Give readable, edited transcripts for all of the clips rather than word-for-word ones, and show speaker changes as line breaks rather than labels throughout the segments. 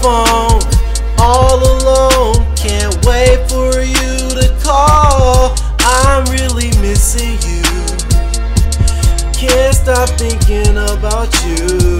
phone all alone. Can't wait for you to call. I'm really missing you. Can't stop thinking about you.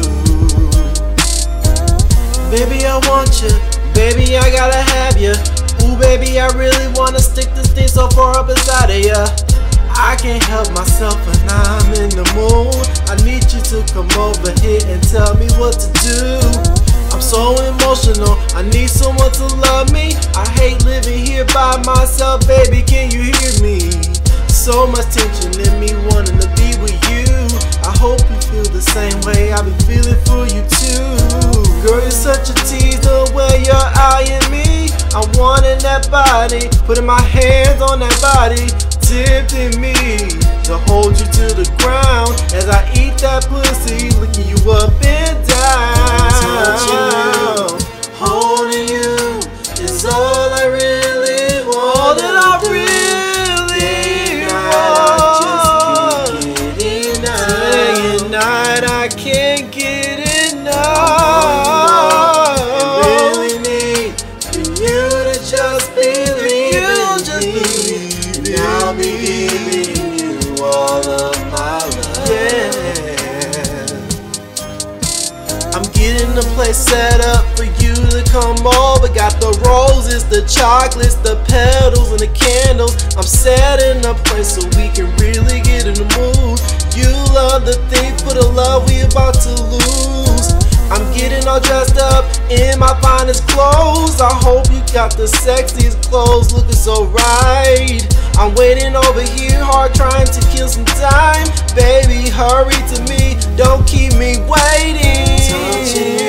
Baby, I want you. Baby, I gotta have you. Ooh, baby, I really wanna stick this thing so far up inside of ya. I can't help myself when I'm in the mood. I need you to come over here and tell me what to do. I'm so emotional, I need someone to love me. I hate living here by myself, baby, can you hear me? So much tension in me wanting to be with you. I hope you feel the same way I've been feeling for you too. Girl, you're such a tease the way you're eyeing me. I'm wanting that body, putting my hands on that body, tempting me to hold you to the ground as I eat that pussy, licking you up and down. Touching you, holding you is all I really want. All that I really want. I just can't get enough. Day and night I can't get enough. I really need for you to just believe in me. I'll be giving you all of my love. Yeah. I'm getting the place set up for you to come over. Got the roses, the chocolates, the petals, and the candles. I'm setting a place so we can really get in the mood. You love the thing for the love we about to lose. I'm getting all dressed up in my finest clothes. I hope you got the sexiest clothes, looking so right. I'm waiting over here hard trying to kill some time. Baby, hurry to me, don't keep me waiting.